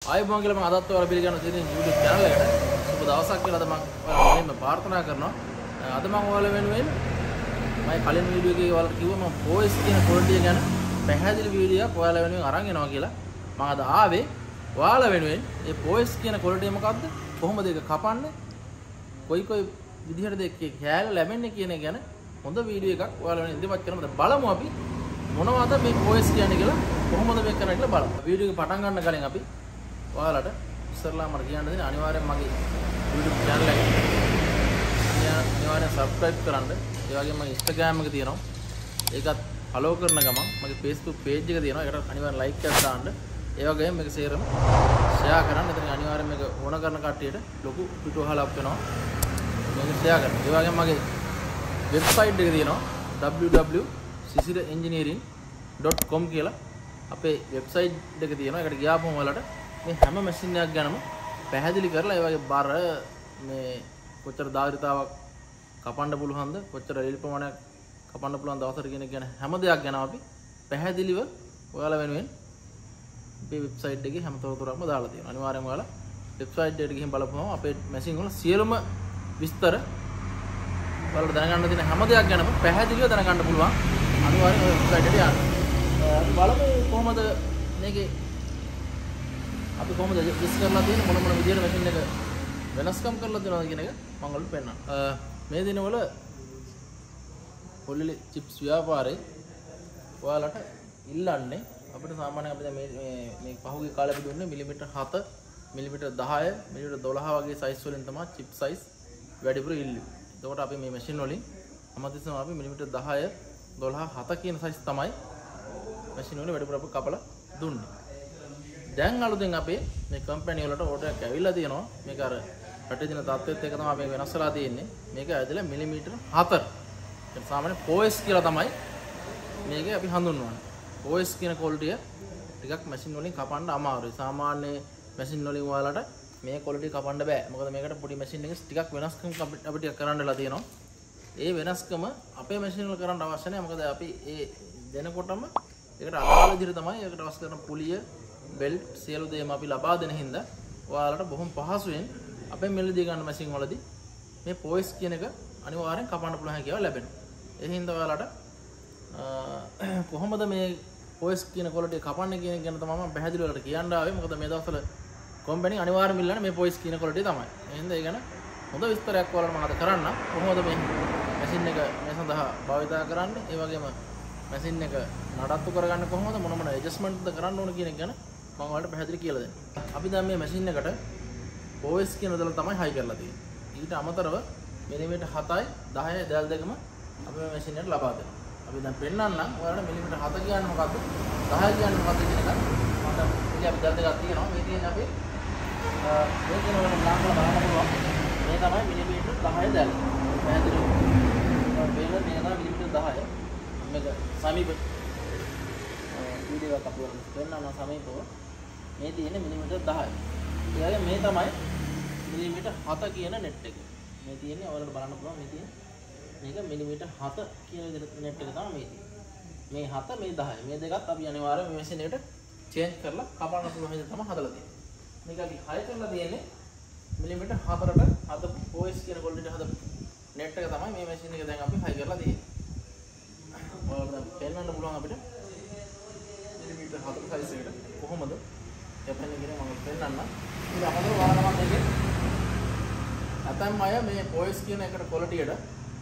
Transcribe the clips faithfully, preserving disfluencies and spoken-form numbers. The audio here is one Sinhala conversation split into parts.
ආයුබෝවන් කියලා මම අදත් ඔයාලා පිළිගන්න තියෙන YouTube channel එකට සුබ දවසක් කියලා අද මම ඔයාලා මෙන්න ප්‍රාර්ථනා කරනවා. අද මම ඔයාලා වෙනුවෙන් මම කලින් වීඩියෝ එකේ ඔයාලට කිව්වා මම voice කියන quality ගැන පැහැදිලි වීඩියෝ එකක් ඔයාලා වෙනුවෙන් අරන් එනවා කියලා. මම අද ආවේ ඔයාලා වෙනුවෙන් මේ voice කියන quality මොකක්ද? කොහොමද ඒක කපන්නේ? කොයි කොයි විදිහටද ඒකේ කැල ලැබෙන්නේ කියන එක ගැන හොඳ වීඩියෝ එකක් ඔයාලා වෙනුවෙන් ඉදිරිපත් කරනවා. බලමු අපි මොනවද මේ voice කියන්නේ කියලා කොහොමද මේක කරන්නේ කියලා බලමු. වීඩියෝ එක පටන් ගන්න කලින් අපි ඔයාලට ඉස්සරලා මම කියන්න දෙන්නේ අනිවාර්යෙන් මගේ YouTube channel එක අනිවාර්යෙන් subscribe කරන්න. ඒ වගේම මගේ Instagram එක තියෙනවා. ඒකත් follow කරන ගමන් මගේ Facebook page එක තියෙනවා. ඒකට අනිවාර්යෙන් like එකක් දාන්න. ඒ වගේම මේක share share කරන්න. එතන අනිවාර්යෙන් මේක ඕන කරන කට්ටියට ලොකු පිටුවහලක් වෙනවා. මේක share කරන්න. ඒ වගේම මගේ website එක තියෙනවා w w w dot sisira engineering dot com කියලා. අපේ website එක තියෙනවා. ඒකට ගියාම ඔයාලට මේ හැම මැෂින් එකක් ගැනම පැහැදිලි කරලා ඒ වගේ බර මේ කොච්චර ධාරිතාවක් කපන්න පුළුවන්ද කොච්චර රෙලි ප්‍රමාණයක් කපන්න පුළුවන් දවසට කියන එක ගැන හැම දෙයක් ගැන අපි පැහැදිලිව ඔයාලා වෙනුවෙන් අපේ වෙබ්සයිට් එකේ හැම තොරතුරක්ම දාලා තියෙනවා. අනිවාර්යයෙන්ම ඔයාලා වෙබ්සයිට් එකට ගිහින් බලපුවම අපේ මැෂින් වල සියලුම විස්තර ඔයාලට දැනගන්න තියෙන හැම දෙයක් ගැනම පැහැදිලිව දැනගන්න පුළුවන්. අනිවාර්යෙන් ඔය වෙබ්සයිට් එකට යන්න. අපි බලමු කොහොමද මේකේ අපි කොහොමද විස් කරලා තියෙන මොන මොන විදියට මැෂින් එක වෙනස්කම් කරලා දෙනවද කියන එක මම ඔයාලට පෙන්නන්න. මේ දිනවල පොලිලි චිප්ස් ව්‍යාපාරේ ඔයාලට ඉල්ලන්නේ අපිට සාමාන්‍යයෙන් අපි දැන් මේ මේ පහුගිය කාලේ අපි දුන්නේ මිලිමීටර් හත මිලිමීටර් දහය මිලිමීටර් දොළහ වගේ සයිස් වලින් තමයි චිප් සයිස් වැඩිපුර ඉල්ලුවේ. එතකොට අපි මේ මැෂින් වලින් හැමතිස්සෙම අපි මිලිමීටර් දහය දොළහ හත කියන සයිස් තමයි මැෂින් වල වැඩිපුර අපි කපලා දුන්නේ. දැන් අලුතෙන් අපේ මේ කම්පැනි වලට ඕඩර් එකක් ඇවිල්ලා තියෙනවා. මේක අර රටේ දින තත්ත්වෙත් එක තමයි මේක වෙනස් වෙලා තියෙන්නේ. මේක ඇදලා මිලිමීටර් හතර. ඒ සාමාන්‍ය voice කියලා තමයි මේක අපි හඳුන්වන්නේ. voice කියන quality ටිකක් මැෂින් වලින් කපන්න අමාරුයි. සාමාන්‍ය මැෂින් වලින් ඔයාලට මේ quality කපන්න බෑ. මොකද මේකට පොඩි මැෂින් එකක් ටිකක් වෙනස්කම් අපිට කරන්නලා තියෙනවා. ඒ වෙනස්කම අපේ මැෂින් වල කරන්න අවශ්‍ය නැහැ. මොකද අපි ඒ දෙනකොටම ඒකට අදාළ විදිහට තමයි ඒකට අවශ්‍ය කරන පුලිය බෙල්ට් සියලු දේම අපි ලබා දෙන හින්දා ඔයාලට බොහොම පහසුවෙන් අපේ මෙලදී ගන්න මැෂින් වලදී මේ voice කියන එක අනිවාර්යෙන් කපන්න පුළුවන් හැකියාව ලැබෙනවා. ඒ හින්දා ඔයාලට කොහොමද මේ voice කියන quality කපන්නේ කියන එක ගැන තමයි මම පැහැදිලිව ඔයාලට කියන්න ආවේ. මොකද මේ දවස්වල කම්පැනි අනිවාර්යයෙන්ම ඉල්ලන්නේ මේ voice කියන quality තමයි. ඒ හින්දා ඒ ගැන හොඳ විස්තරයක් ඔයාලට මම අද කරන්න. කොහොමද මේ මැෂින් එක මේ සඳහා භාවිතා කරන්නේ? ඒ වගේම මැෂින් එක නඩත්තු කරගන්න කොහොමද මොන මොන ඇඩ්ජස්ට්මන්ට්ද කරන්න ඕන කියන එක ගැන මම ඔයාලට පැහැදිලි කියලා දෙන්න. අපි දැන් මේ මැෂින් එකට voice කියන දල තමයි හයි කරලා තියෙන්නේ. ඊට අමතරව මිලිමීටර් හතයි දහයයි දල් දෙකම අපි මේ මැෂින් එකට ලබා දෙනවා. අපි දැන් පෙන්නන්නම් ඔයාලට මිලිමීටර් හත කියන්නේ මොකද්ද? දහය කියන්නේ මොකද්ද කියන එක මම ඉතින් අපි දල් දෙකක් තියෙනවා. මේ තියෙන්නේ අපි මේ කියන වල නාමල බලන්න පුළුවන්. මේ තමයි මිලිමීටර් දහය දැල්. පැහැදිලිව මේක මේ තමයි මිලිමීටර් දහය. මේක සමීප වීඩියෝ එකක් අපුවන වෙනනම් සමීපව මේ තියෙන්නේ මිලිමීටර් දහය. ඒ වගේ මේ තමයි මිලිමීටර් හත කියන net එක. මේ තියෙන්නේ ඔයාලට බලන්න පුළුවන් මේ තියෙන්නේ මේක මිලිමීටර් හත කියන විදිහට net එක තමයි මේ තියෙන්නේ. මේ හත මේ දහය. මේ දෙකත් අපි අනිවාර්යයෙන් මේ මැෂින් එකට change කරලා කපන්න පුළුවන් විදිහට තමයි හදලා තියෙන්නේ. මේක අපි හය කරලා තියෙන්නේ මිලිමීටර් හතරට හද voice කියන quality හද net එක තමයි මේ මැෂින් එක දැන් අපි හය කරලා තියෙන්නේ. ඔයාලට දැන් පෙන්වන්න පුළුවන් අපිට මිලිමීටර් හතර සයිස් එකට කොහොමද කැපෙන්නේ කියලා මම පෙන්නන්නම්. ඉතින් අපතේ වාරණමත් එකේ අතම් අය මේ voice කියන එකට quality එකට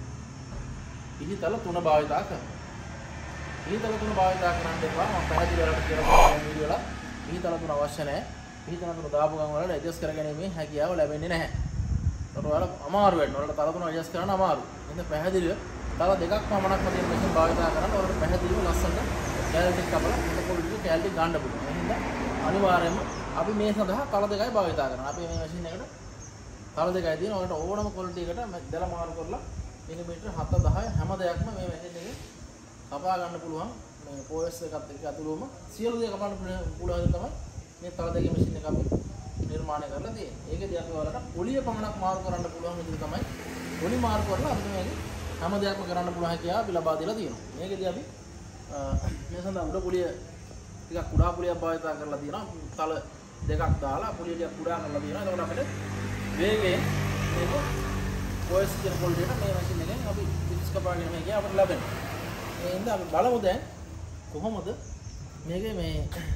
පිළිතල තුන භාවිතා කරනවා. පිළිතල තුන භාවිතා කරන්න එපා. මම පැහැදිලි කරලා කියලා වීඩියෝ වල පිළිතල තුන අවශ්‍ය නැහැ. පිළිතල තුන දාපු ගමන් වලට ඇඩ්ජස්ට් කරගැනීමේ හැකියාව ලැබෙන්නේ නැහැ. ඒකට ඔයාලා අමාරු වෙනවා. ඔයාලට තල තුන ඇඩ්ජස්ට් කරන්න අමාරුයි. ඉතින් පැහැදිලිව තල දෙකක් පමණක්ම තියෙන මැෂින් භාවිතා කරන්න ඔයාලට පැහැදිලිව ලස්සනට කැලටි කපලා පොඩි කැලටි ගන්න පුළුවන්. එහෙනම් අනිවාර්යයෙන්ම අපි මේ සඳහා තල දෙකයි භාවිතා කරනවා. අපි මේ මැෂින් එකට තල දෙකයි තියෙන. ඔයාලට ඕනම quality එකට දැල මාරු කරලා මිලිමීටර් හත දහය හැම දෙයක්ම මේ මැෂින් එකේ කපා ගන්න පුළුවන්. මේ voice එකත් එක්ක අතුරුම සියලු දේ කපන්න පුළුවන් තමයි මේ තල දෙකේ මැෂින් එක අපි නිර්මාණය කරලා තියෙන්නේ. ඒකදී අපි ඔයාලට පොලිය පමණක් මාරු කරන්න පුළුවන් විදිහ තමයි පොලි මාරු කරලා අපිට මේක හැම දෙයක්ම කරන්න පුළුවන් හැකියාව අපි ලබා දීලා තියෙනවා. මේකදී අපි මේ සඳහා උඩ පොලිය ටිකක් කුඩා පුලියක් භාවිත කරලා තියෙනවා. තල දෙකක් දාලා පුලිය ටික කුඩා කරලා තියෙනවා. එතකොට අපිට වේගයෙන් මේක voice කියන quality එක මේ machine එකෙන් අපි පිටිස් කපාගෙන මේකේ අපිට ලැබෙනවා. ඒ හින්දා අපි බලමු දැන් කොහොමද මේකේ මේ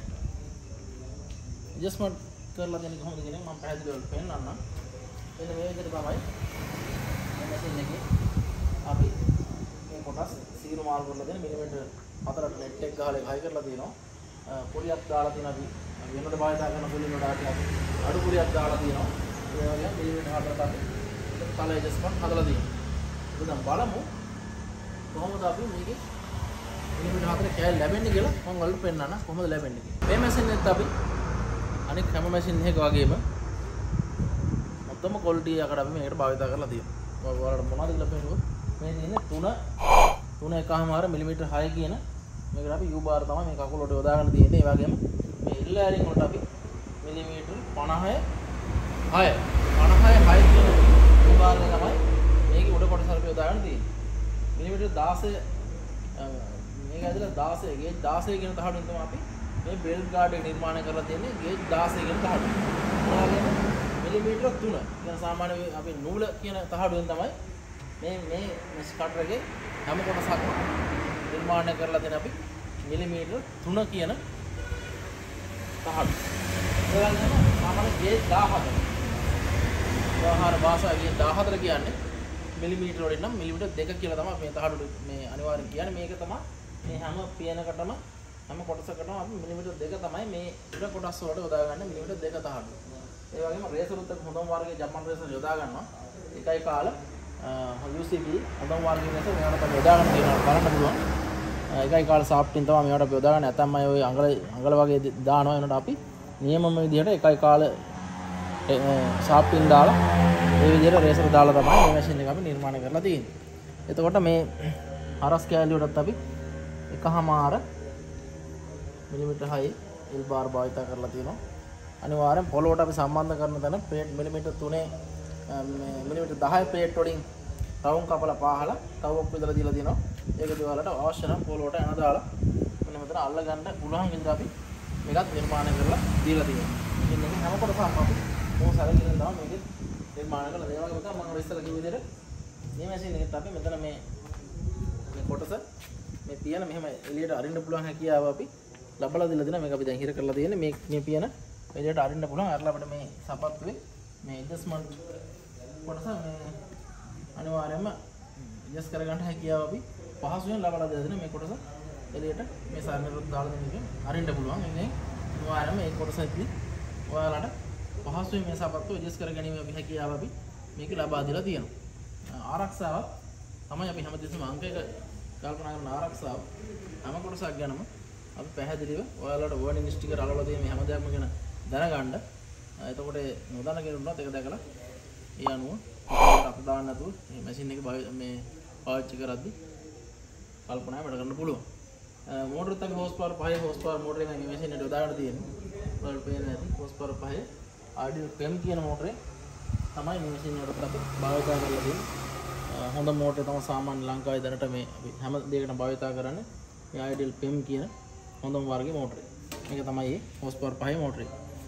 adjustment කරලා දෙන්නේ කොහොමද කියන එක මම පැහැදිලිව පෙන්නන්නම්. එන්න මේ විදිහට තමයි මේ machine එකේ අපි මේ කොටස් සීරු මාල් කරලා දෙන මිලිමීටර් හතරට net එක ගහලා හයි කරලා තියෙනවා. පොලියක් දාලා තියෙනවා අපි වෙනකොට භාවිත කරන පොලිය වලට අපි අඩු පොලියක් දාලා තියෙනවා. ඒ වගේම මිලිමීටර් හතරට අපි කලර් ඇඩ්ජස්ට්මන්ට් හදලා තියෙනවා. දැන් බලමු කොහොමද අපි මේකේ මිලිමීටර් හතරේ කෑල්ල ලැබෙන්නේ කියලා මම ඔයාලට පෙන්නන්න කොහොමද ලැබෙන්නේ කියලා. මේ මැෂින් එකත් අපි අනිත් හැම මැෂින් එකක වගේම මොකදම ක්වොලිටි එකකට අපි මේකට භාවිත කරලා තියෙනවා. ඔයාලට මොනවද කියලා පෙන්නුවොත් මේ තියෙන්නේ තුන තුන එකමාර මිලිමීටර් හය කියන මේකට අපි U bar තමයි මේ කකුල වලට යොදාගෙන තියෙන්නේ. ඒ වගේම මේ එල් ඇරින් වලට අපි මිලිමීටර් පනහය හය පනහය හය කියන U bar එක තමයි මේකේ උඩ කොටස අපි යොදාගෙන තියෙන්නේ. මිලිමීටර් දාසය මේක ඇදලා දාසය ගේජ් දාසය කියන තහඩුවෙන් තමයි අපි මේ බෙල්ට් ගාඩ් එක නිර්මාණය කරලා තියෙන්නේ ගේජ් දාසය කියන තහඩුව. ඒ වගේම මිලිමීටර් තුන කියන සාමාන්‍ය අපි නූල කියන තහඩුවෙන් තමයි මේ මේ මෙස් කටර් එකේ හැම කොටසක්ම නිර්මාණය කරලා දෙන අපි මිලිමීටර් තුන කියන තහඩුව. ඒ වගේම සාමාන්‍ය ගේජ් දහහතර. වහාර භාෂාවේ ගේජ් දහහතර කියන්නේ මිලිමීටර වලින් නම් මිලිමීටර් දෙක කියලා තමයි මේ තහඩුව මේ අනිවාර්යෙන් කියන්නේ. මේක තමයි මේ හැම පියනකටම හැම කොටසකටම අපි මිලිමීටර් දෙක තමයි මේ උඩ කොටස් වලට යොදා ගන්න මිලිමීටර් දෙක තහඩුව. ඒ වගේම රේසරුත් එක හොඳම වර්ගයේ ජර්මන් රේසර් යොදා ගන්නවා. එකයි කාල U C B හොඳම වර්ගයේ රේසර් මේවට අපි යොදා ගන්න තියෙනවා බලන්න පුළුවන්. එකයි කාල සාප්ටින් තමයි මේවට අපි යොදා ගන්න. නැත්නම් අය ඔය අඟල අඟල වගේ දානවා. එනකොට අපි නියමම විදිහට එකයි කාල සාප්ටින් දාලා ඒ විදිහට රේසර් දාලා තමයි මේ මැෂින් එක අපි නිර්මාණය කරලා තියෙන්නේ. එතකොට මේ හරස් කෑලි වලටත් අපි එකමාර මිලිමීටර් හය එල් බාර් භාවිත කරලා තියෙනවා. අනිවාර්යෙන් පොළොවට අපි සම්බන්ධ කරන තැන ප්ලේට් මිලිමීටර් තුනේ මේ මිලිමීටර් දහය ප්ලේට් වලින් රවුම් කපලා පාහලා තවක් විදලා දීලා තියෙනවා. ඒක දිවාලට අවශ්‍ය නම් පොළොවට එන දාලා මෙන්න මෙතන අල්ල ගන්න පුළුවන් විදිහට අපි මේකත් නිර්මාණය කරලා දීලා තියෙනවා. ඉතින් මේක හැම කොටසක්ම අපි මොහොත සැලකිලිෙන් තමයි මේක නිර්මාණය කරලා දෙනවා. ඒක තමයි මම ඉස්සර කිව්ව විදිහට මේ මැෂින් එකත් අපි මෙතන මේ මේ කොටස මේ පියන මෙහෙම එළියට අරින්න පුළුවන් හැකියාව අපි ලබලා දීලා දෙනවා. මේක අපි දැන් හිර කරලා තියෙන්නේ මේ මේ පියන එළියට අරින්න පුළුවන්. අරලා අපිට මේ සපත්තුවේ මේ ඇඩ්ජස්ට්මන්ට් කොටස මේ අනිවාර්යයෙන්ම ඇඩ්ජස්ට් කරගන්න හැකියාව අපි පහසුවෙන් ලබලා දීලා දෙනවා. මේ කොටස එළියට මේ සාරණරුත් දාලා දෙන එකෙන් අරින්න පුළුවන්. ඉතින් අනිවාර්යයෙන්ම මේ කොටසෙදි ඔයාලට පහසුවෙන් මේ සපත්තුව ඇඩ්ජස්ට් කරගැනීම අපි හැකියාව අපි මේක ලබා දීලා තියෙනවා. ආරක්ෂාව තමයි අපි හැමදෙස්සම අංක එක කල්පනා කරන ආරක්ෂාව හැම කොටසක් ගැනම අපි පැහැදිලිව ඔයාලට වර්නින් ස්ටිකර් අලවලා තියෙන මේ හැම දෙයක්ම ගැන දැනගන්න. එතකොට නොදන්න කෙනෙකුට ඒක දැකලා ඒ අනුව අපිට දාන්න නැතුව මේ මැෂින් එක මේ පාවිච්චි කරද්දී කල්පනා වැඩ කරන්න පුළුවන්. මෝටරත් අපි හෝස් පවර් පහේ හෝස් පවර් මෝටර් එකයි මේ මැෂින් එකට යොදාගෙන තියෙන්නේ. ඔයාලට පේන්නේ නැති හෝස් පවර් පහේ ආර්ඩිනෝ පෙම් කියන මෝටරේ තමයි මේ මැෂින් එකට අපි භාවිත කරලා තියෙන්නේ. හොඳ මෝටරේ තමයි සාමාන්‍ය ලංකාවේ දැනට මේ අපි හැම දෙයකටම භාවිත කරන්නේ මේ ආයිඩල් පෙම් කියන හොඳම වර්ගයේ මෝටරේ. මේක තමයි මේ හෝස් පවර් පහේ මෝටරේ.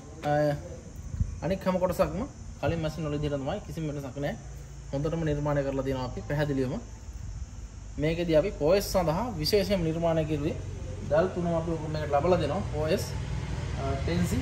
අනික හැම කොටසක්ම කලින් මැෂින් වල විදිහට තමයි කිසිම වෙනසක් නැහැ. හොඳටම නිර්මාණය කරලා තියෙනවා අපි පැහැදිලිවම. මේකෙදී අපි O S සඳහා විශේෂයෙන් නිර්මාණය කරුවේ දල් තුනම අපි මේකට ලබලා දෙනවා. O S ten C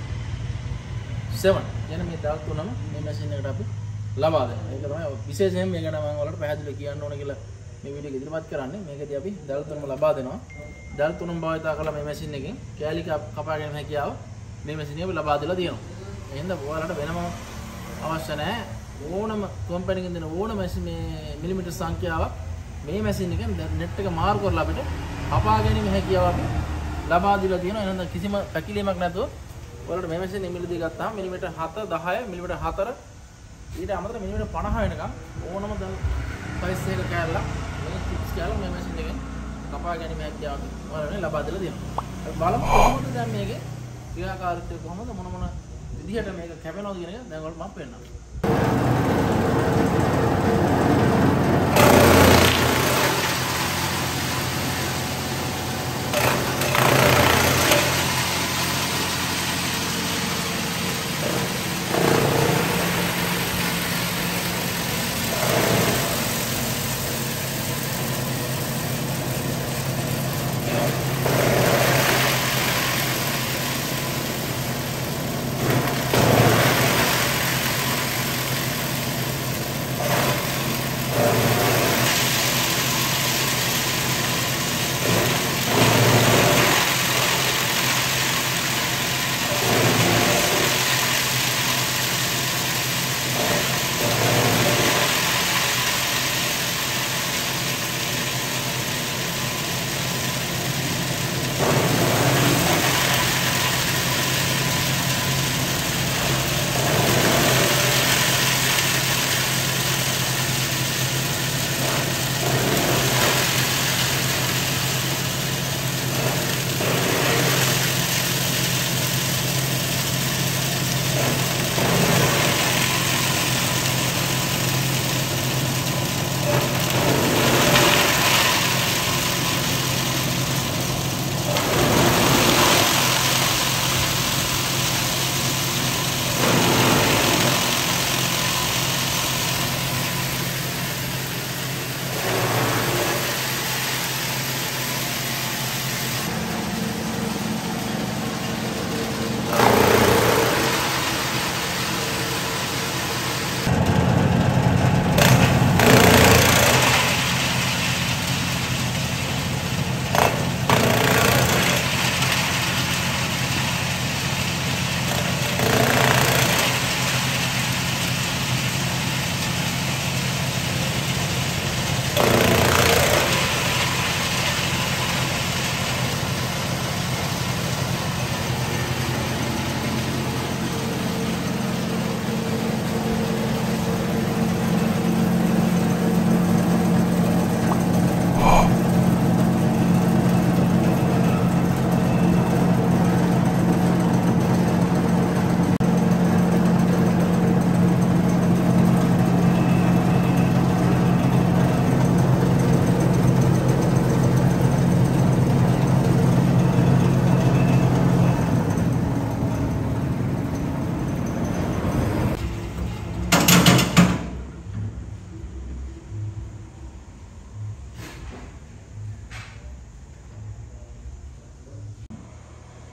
seven කියන මේ දල් තුනම මේ මැෂින් එකට අපි ලබා දෙනවා. ඒක තමයි විශේෂයෙන් මේක නම් මම ඔයාලට පැහැදිලිව කියන්න ඕන කියලා මේ වීඩියෝ එක ඉදිරිපත් කරන්නේ. මේකදී අපි දල් තුනම ලබා දෙනවා. දල් තුනම භාවිත කරලා මේ මැෂින් එකෙන් කෑලි කපා ගැනීම හැකියාව මේ මැෂින් එකේ ලබා දෙලා තියෙනවා. එහෙනම් ඔයාලට වෙනම අවශ්‍ය නැහැ. ඕනම කම්පැනි එකකින් දෙන ඕනම මැෂින් මේ මිලිමීටර් සංඛ්‍යාවක් මේ මැෂින් එකෙන් net එක මාරු කරලා අපිට කපා ගැනීම හැකියාව අපි ලබා දීලා තියෙනවා. එහෙනම් කිසිම පැකිලීමක් නැතුව ඔයාලට මේ මැෂින් මිලිදී ගත්තාම මිලිමීටර් හත දහය මිලිමීටර් හතර ඊට අමතරව මිලිමීටර් පනහ වෙනකම් ඕනම දැන් සයිස් එක කෑල්ලක් මේ ටිප්ස් කෑල්ල මේ මැෂින් එකෙන් කපා ගැනීම හැකියාව ඔයාලට ලබා දීලා තියෙනවා. අපි බලමු කොහොමද දැන් මේකේ ක්‍රියාකාරීත්වය කොහොමද මොන මොන විදිහට මේක කැපෙනවද කියන එක දැන් ඔයාලට මම පෙන්නනවා.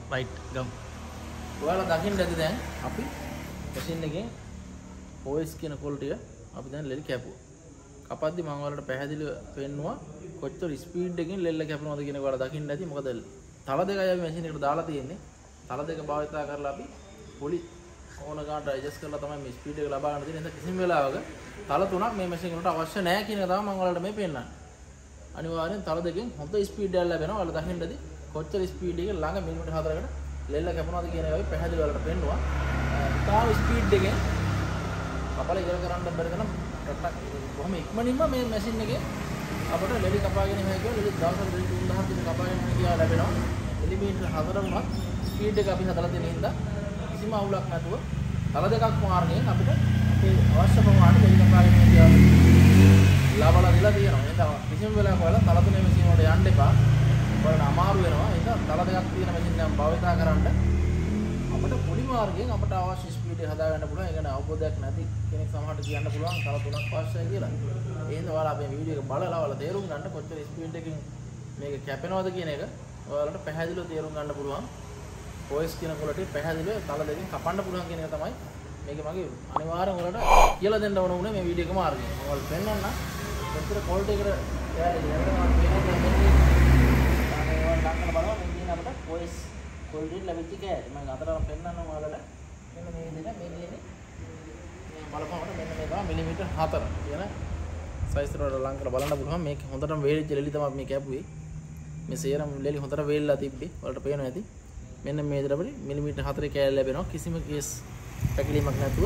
රයිට් ගමු. ඔයාලා දකින්න ඇති දැන් අපි මැෂින් එකෙන් ඕඑස් කියන ක්වොලිටිය අපි දැන් ලෙල් කැපුවා. කපද්දි මම ඔයාලට පැහැදිලිව පෙන්නුවා කොච්චර ස්පීඩ් එකකින් ලෙල්ල කැපෙනවද කියන එක ඔයාලා දකින්න ඇති. මොකද තල දෙකයි අපි මැෂින් එකට දාලා තියෙන්නේ. තල දෙක භාවිතා කරලා අපි පොලි ඕන ගානට ඇඩ්ජස්ට් කරලා තමයි මේ ස්පීඩ් එක ලබා ගන්න තියෙන්නේ. කිසිම වෙලාවක තල තුනක් මේ මැෂින් එකට අවශ්‍ය නැහැ කියන එක තමයි මම ඔයාලට මේ පෙන්නන්නේ. අනිවාර්යෙන් තල දෙකෙන් හොඳ ස්පීඩ් එකක් ලැබෙනවා. ඔයාලා දකින්න ඇති කොච්චර ස්පීඩ් එකකින් ළඟ මිලිමීටර් හතරකට ලෙල්ල කැපෙනවද කියන එක අපි පැහැදිලිව ඔයාලට පෙන්නුවා. තාම ස්පීඩ් එකෙන් කපල ඉවර කරන්න බැරි තරම් කොහොම ඉක්මනින්ම මේ මැෂින් එකේ අපිට ලෙලි කපාගෙන ඉන්නේ කියලා ලෙලි දවසකට ලෙලි තුන් දහසක් විතර කපාගෙන ඉන්න කියලා ලැබෙනවා. මිලිමීටර් හතර වුණත් ස්පීඩ් එක අපි හදලා තියෙන හින්දා කිසිම අවුලක් නැතුව තල දෙකක් මාර්ගයෙන් අපිට අපේ අවශ්‍ය ප්‍රමාණයට ලෙලි කපාගෙන ඉන්න කියලා ලබලා දීලා තියෙනවා. එහෙනම් කිසිම වෙලාවක ඔයාලා තල තුනේ මැෂින් වලට යන්න එපා. ඔයාලට අමාරු වෙනවා. එහෙනම් තල දෙකක් තියෙන මැෂින් එකක් භාවිතා කරන්න අපිට පොඩි මාර්ගයෙන් අපිට අවශ්‍ය ස්පීඩ් එක හදා ගන්න පුළුවන්. ඒ කියන්නේ අවබෝධයක් නැති කෙනෙක් සමහරට කියන්න පුළුවන් තල තුනක් අවශ්‍යයි කියලා. එහෙනම් ඔයාලා අපේ වීඩියෝ එක බලලා ඔයාලා තේරුම් ගන්න කොච්චර ස්පීඩ් එකකින් මේක කැපෙනවද කියන එක ඔයාලට පැහැදිලිව තේරුම් ගන්න පුළුවන්. ඕඑස් කියන ක්වොලිටි පැහැදිලිව තල දෙකෙන් කපන්න පුළුවන් කියන එක තමයි මේක මගේ අනිවාර්යෙන් ඔයාලට කියලා දෙන්න ඕන උනේ මේ වීඩියෝ එක මාර්ගයෙන්. ඔයාලා පෙන්වන්න කොච්චර ක්වොලිටි එකට යාළුවෝ යනවා කියන්නේ ඔයාලා ලංකන බලනවා මේ කියන අපිට ඕඑස් ක්වොලිටි ලැබිච්ච කෑලි. මම අතරම පෙන්නන්නම් ඔයාලට. මෙන්න මේ විදිහට මේ දිනේ මේ බලපෑමට මෙන්න මේ තමයි මිලිමීටර් හතර කියන සයිස් වල ලං කරලා බලන්න පුළුවන්. මේක හොඳටම වේලිච්ච ලෙලි තමයි මේ කැපුවේ. මේ සේරම ලෙලි හොඳට වේලලා තිබ්බේ. ඔයාලට පේනවා ඇති. මෙන්න මේ විදිහට අපිට මිලිමීටර් හතරේ කෑලි ලැබෙනවා. කිසිම කේස් පැකිලීමක් නැතුව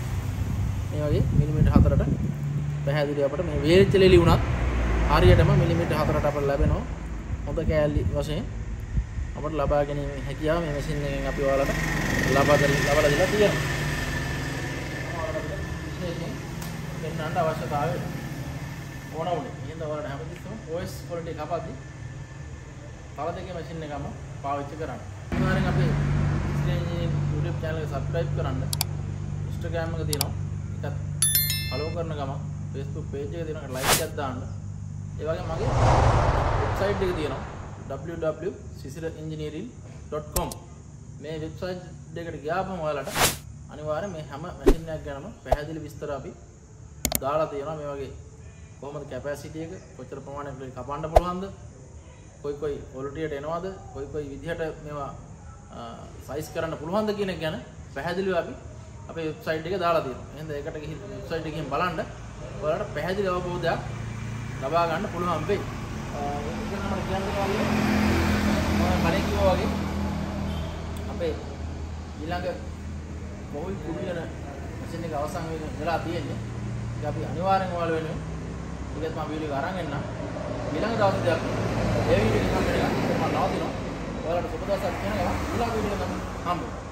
මේ වගේ මිලිමීටර් හතරට පැහැදිලිව අපිට මේ වේලිච්ච ලෙලි වුණත් හරියටම මිලිමීටර් හතරට අපිට ලැබෙනවා. හොඳ කෑලි වශයෙන් අපට ලබා ගැනීම හැකියාව මේ මැෂින් එකෙන් අපි ඔයාලට ලබා ලබා දීලා තියෙනවා. ඔයාලට විශේෂයෙන් දෙන්නට අවශ්‍යතාවය ඕන උනේ. එහෙනම් ඔයාලට හැමතිස්සෙම ඕඑස් ක්වොලිටි කපද්දි තල දෙකේ මැෂින් එකම පාවිච්චි කරන්න. අනිවාර්යෙන් අපේ ඉස්ටේජ් YouTube channel එක subscribe කරන්න. Instagram එක තියෙනවා. ඒකත් follow කරන ගමන් Facebook page එක තියෙනවා. like එකක් දාන්න. ඒ වගේම මගේ website එක තියෙනවා. w w w dot sisira engineering dot com මේ වෙබ්සයිට් දෙකට ගියාම ඔයාලට අනිවාර්යෙන් මේ හැම මැෂින් එකක් ගැනම පැහැදිලි විස්තර අපි දාලා තියෙනවා. මේ වගේ කොහොමද කැපැසිටි එක කොච්චර ප්‍රමාණයකට කපන්න පුළුවන්ද, කොයි කොයි ක්වොලිටියට එනවද, කොයි කොයි විදිහට මේවා සයිස් කරන්න පුළුවන්ද කියන එක ගැන පැහැදිලිව අපි අපේ වෙබ්සයිට් එකේ දාලා තියෙනවා. එහෙනම් ඒකට ගිහින් වෙබ්සයිට් එකකින් බලන්න ඔයාලට පැහැදිලි අවබෝධයක් ලබා ගන්න පුළුවන් වෙයි. ඒක නම් මම කියන්නේ මම කලින් කිව්වා වගේ අපේ ඊළඟ මොහොයි කුඩියන මැෂින් එක අවසන් වෙලා තියෙන්නේ. ඒක අපි අනිවාර්යෙන් ඔයාලා වෙනුවෙන් ඊගොල්ලෝ මම වීඩියෝ එක අරන් එන්න. ඊළඟ දවසේ අපි ඒ වීඩියෝ එක කම්පිට එකක් මම නවතිනවා. ඔයාලට සුබ දවසක් කියනවා. ඊළඟ වීඩියෝ එක තමයි හම්බෙන්නේ.